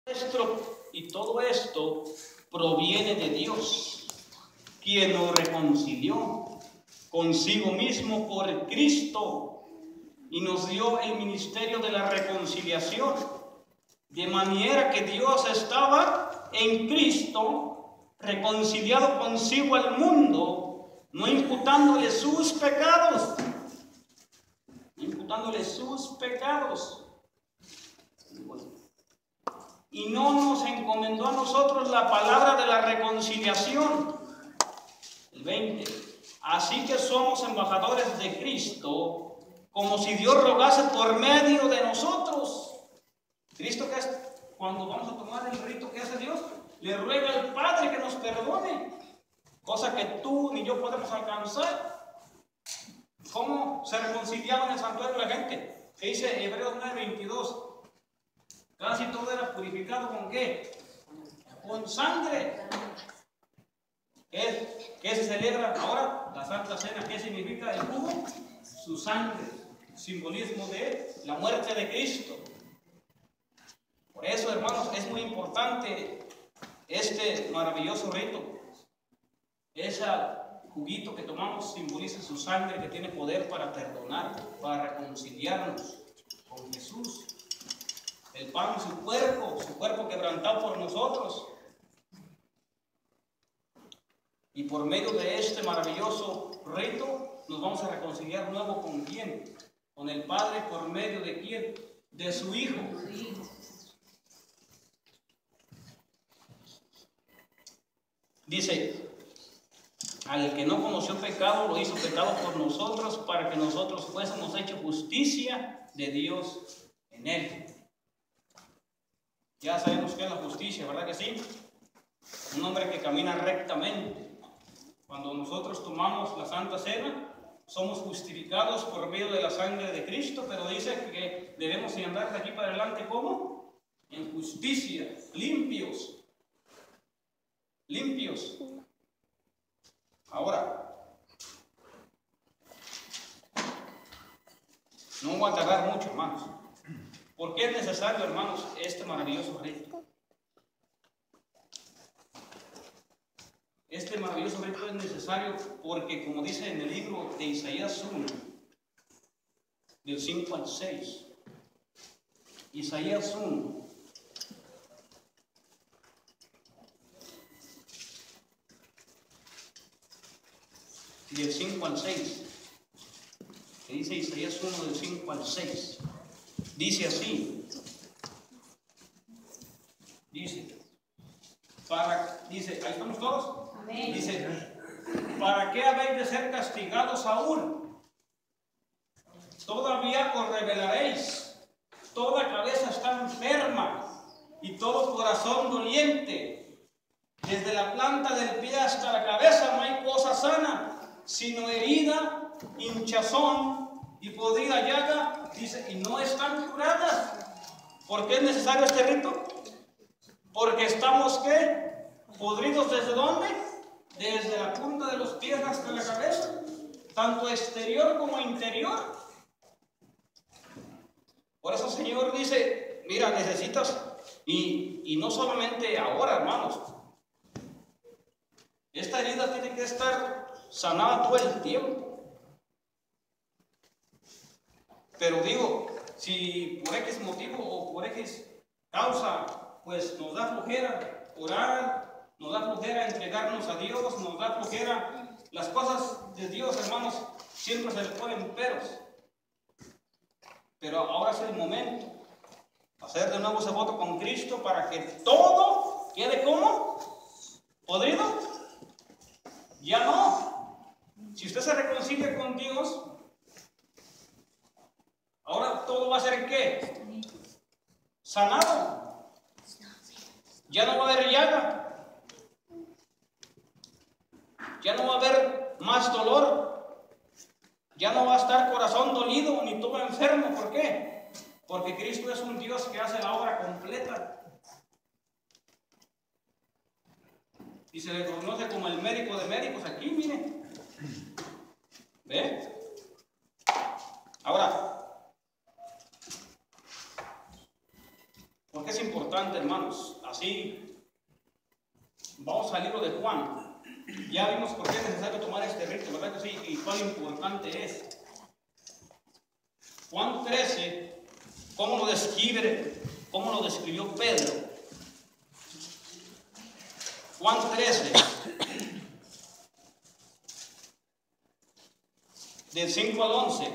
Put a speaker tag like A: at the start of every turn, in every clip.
A: Y todo esto proviene de Dios, quien nos reconcilió consigo mismo por Cristo y nos dio el ministerio de la reconciliación, de manera que Dios estaba en Cristo reconciliado consigo al mundo, no imputándole sus pecados, y no nos encomendó a nosotros la palabra de la reconciliación. El 20. Así que somos embajadores de Cristo, como si Dios rogase por medio de nosotros. Cristo, que es, cuando vamos a tomar el rito que hace Dios, le ruega al Padre que nos perdone, cosa que tú ni yo podemos alcanzar. ¿Cómo se reconciliaba en el santuario la gente? Que dice Hebreos 9:22. Casi todo era purificado ¿con qué? Con sangre. ¿Qué se celebra ahora? La Santa Cena. ¿Qué significa el jugo? Su sangre. Simbolismo de la muerte de Cristo. Por eso, hermanos, es muy importante este maravilloso rito. Ese juguito que tomamos simboliza su sangre, que tiene poder para perdonar, para reconciliarnos con Jesús. El pan, su cuerpo quebrantado por nosotros. Y por medio de este maravilloso rito nos vamos a reconciliar nuevo ¿con quién? Con el Padre. ¿Por medio de quién? De su Hijo. Dice, al que no conoció pecado, lo hizo pecado por nosotros, para que nosotros fuésemos hechos justicia de Dios en él. Ya sabemos qué es la justicia, ¿verdad que sí? Un hombre que camina rectamente. Cuando nosotros tomamos la Santa Cena, somos justificados por medio de la sangre de Cristo, pero dice que debemos andar de aquí para adelante, ¿cómo? En justicia, limpios. Ahora, no voy a tardar mucho, hermanos. ¿Por qué es necesario, hermanos, este maravilloso rito? Este maravilloso rito es necesario porque, como dice en el libro de Isaías 1, del 5 al 6, Isaías 1, del 5 al 6, que dice Isaías 1, del 5 al 6, dice así, dice, ahí estamos todos. Amén. Dice, ¿para qué habéis de ser castigados aún? Todavía os rebelaréis. Toda cabeza está enferma y todo corazón doliente. Desde la planta del pie hasta la cabeza no hay cosa sana, sino herida, hinchazón y podrida llaga. Dice, y no están curadas. ¿Por qué es necesario este rito? Porque estamos, ¿qué? ¿Podridos desde dónde? Desde la punta de los pies hasta la cabeza, tanto exterior como interior. Por eso el Señor dice, mira, necesitas, y no solamente ahora, hermanos, esta herida tiene que estar sanada todo el tiempo. Pero digo, si por X motivo o por X causa, pues nos da flojera orar, nos da flojera entregarnos a Dios, nos da flojera, las cosas de Dios, hermanos, siempre se le ponen peros. Pero ahora es el momento, hacer de nuevo ese voto con Cristo para que todo quede como podrido. Ya no. Si usted se reconcilia con Dios, ahora todo va a ser ¿qué? Sanado. Ya no va a haber llaga. Ya no va a haber más dolor. Ya no va a estar corazón dolido ni todo enfermo. ¿Por qué? Porque Cristo es un Dios que hace la obra completa. Y se le conoce como el médico de médicos aquí, mire. ¿Ve? Ahora, Porque es importante, hermanos. Así, vamos al libro de Juan. Ya vimos por qué es necesario tomar este rito, ¿verdad que sí? Y cuán importante es. Juan 13, ¿cómo lo describió Pedro? Juan 13, del 5 al 11.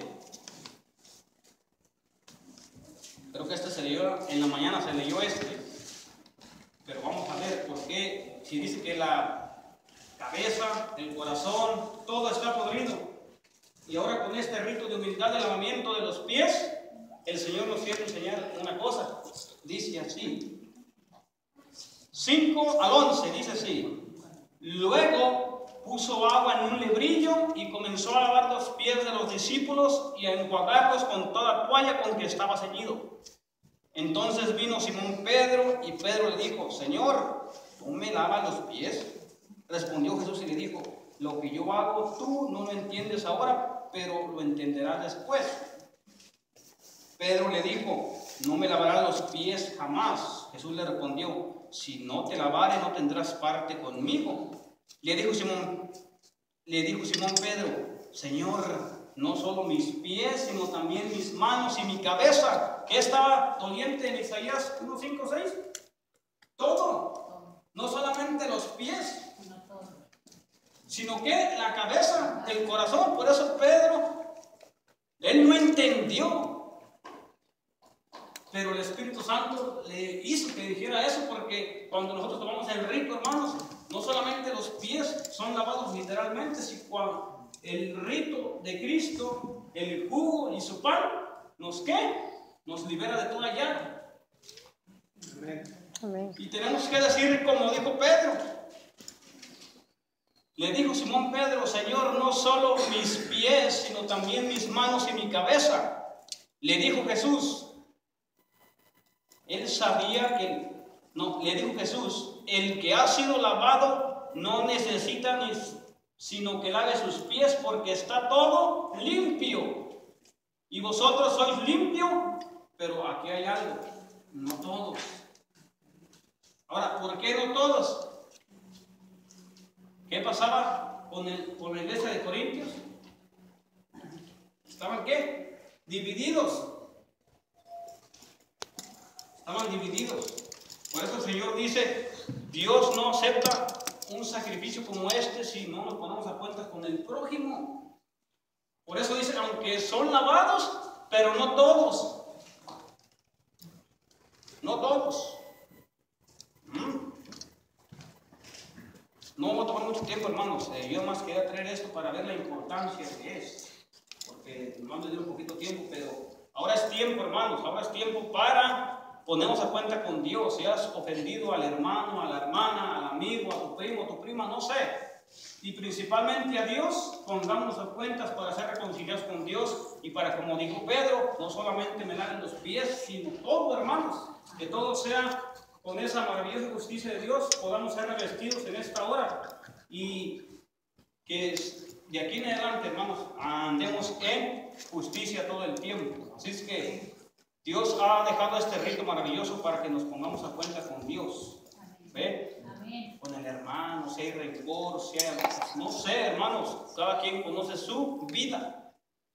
A: Creo que este se leyó, en la mañana se leyó este. Pero vamos a ver por qué, si dice que la cabeza, el corazón, todo está podrido. Y ahora con este rito de humildad de lavamiento de los pies, el Señor nos quiere enseñar una cosa. Dice así, 5 al 11, dice así. Luego puso agua en un lebrillo y comenzó a lavar los pies de los discípulos y a enjuagarlos con toda toalla con que estaba ceñido. Entonces vino Simón Pedro y Pedro le dijo, Señor, ¿tú me lavas los pies? Respondió Jesús y le dijo, lo que yo hago tú no lo entiendes ahora, pero lo entenderás después. Pedro le dijo, no me lavarás los pies jamás. Jesús le respondió, si no te lavare no tendrás parte conmigo. Le dijo Simón Pedro, Señor, no solo mis pies, sino también mis manos y mi cabeza. ¿Qué estaba doliente en Isaías 1, 5, 6? Todo. No solamente los pies, sino que la cabeza, el corazón. Por eso Pedro, él no entendió. Pero el Espíritu Santo le hizo que dijera eso, porque cuando nosotros tomamos el rito, hermanos, no solamente los pies son lavados literalmente, sino cuando el rito de Cristo, el jugo y su pan, ¿nos qué? Nos libera de toda llaga. Amén. Y tenemos que decir como dijo Pedro. Le dijo Simón Pedro, Señor, no solo mis pies, sino también mis manos y mi cabeza. Le dijo Jesús. Él sabía que, no, le dijo Jesús, el que ha sido lavado no necesita sino que lave sus pies porque está todo limpio. Y vosotros sois limpios, pero aquí hay algo, no todos. Ahora, ¿por qué no todos? ¿Qué pasaba con la iglesia de Corintios? ¿Estaban qué? Divididos. Estaban divididos. Por eso el Señor dice, Dios no acepta un sacrificio como este si no nos ponemos a cuenta con el prójimo. Por eso dice, aunque son lavados, pero no todos. No todos. No voy a tomar mucho tiempo, hermanos. Yo más quería traer esto para ver la importancia que es. Porque nos van a dar un poquito tiempo, pero ahora es tiempo, hermanos. Ahora es tiempo para ponernos a cuenta con Dios. Si has ofendido al hermano, a la hermana, al amigo, a tu primo, a tu prima, no sé. Y principalmente a Dios, pongámonos a cuentas para ser reconciliados con Dios y para, como dijo Pedro, no solamente me laven los pies, sino todo, hermanos. Que todo sea con esa maravillosa justicia de Dios, podamos ser revestidos en esta hora. Y que de aquí en adelante, hermanos, andemos en justicia todo el tiempo. Así es que Dios ha dejado este rito maravilloso para que nos pongamos a cuenta con Dios. ¿Ve? Amén. Con el hermano, si hay rencor, si hay, no sé, hermanos, cada quien conoce su vida.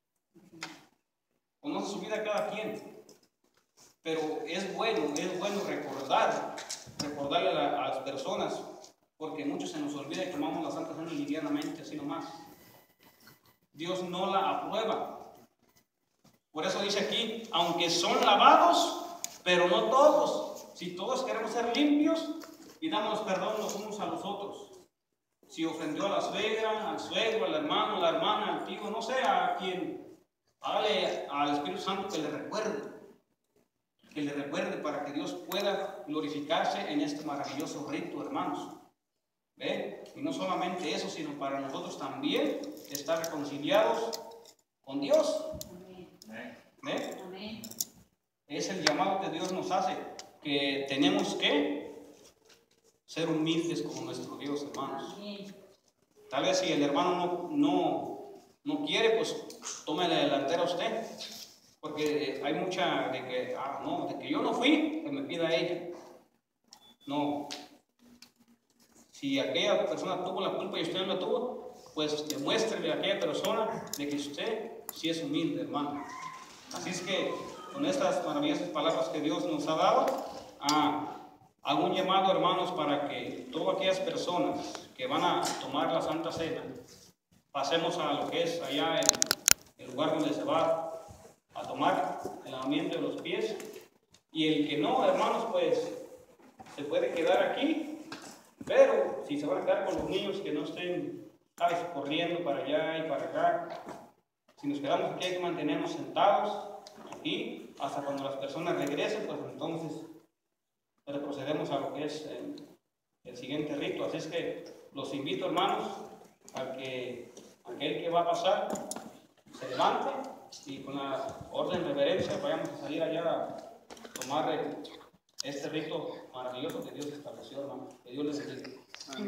A: Conoce su vida cada quien. Pero es bueno recordarle a las personas, porque muchos se nos olvida y tomamos la Santa Cena livianamente, así nomás. Dios no la aprueba. Por eso dice aquí, aunque son lavados, pero no todos. Si todos queremos ser limpios, pidamos perdón los unos a los otros. Si ofendió a la suegra, al suegro, al hermano, a la hermana, al tío, no sé, a quien, hágale al Espíritu Santo que le recuerde. Que le recuerde para que Dios pueda glorificarse en este maravilloso rito, hermanos. ¿Ve? Y no solamente eso, sino para nosotros también estar reconciliados con Dios. ¿Ve? Amén. Es el llamado que Dios nos hace, que tenemos que ser humildes como nuestro Dios, hermanos. Amén. Tal vez si el hermano no quiere, pues tome la delantera usted. Porque hay mucha de que, no, de que yo no fui, que me pida ella. No. Si aquella persona tuvo la culpa y usted no la tuvo, pues demuéstrele a aquella persona de que usted sí es humilde, hermano. Así es que con estas maravillosas palabras que Dios nos ha dado, hago un llamado, hermanos, para que todas aquellas personas que van a tomar la Santa Cena, pasemos a lo que es allá el lugar donde se va a tomar el lavamiento de los pies. Y el que no, hermanos, pues se puede quedar aquí, pero si se van a quedar con los niños, que no estén, ¿sabes?, corriendo para allá y para acá. Si nos quedamos aquí, hay que mantenernos sentados aquí hasta cuando las personas regresen, pues entonces procedemos a lo que es el siguiente rito. Así es que los invito, hermanos, a que aquel que va a pasar se levante y con la orden de reverencia vayamos a salir allá a tomar este rito maravilloso que Dios estableció, hermano. Que Dios les bendiga.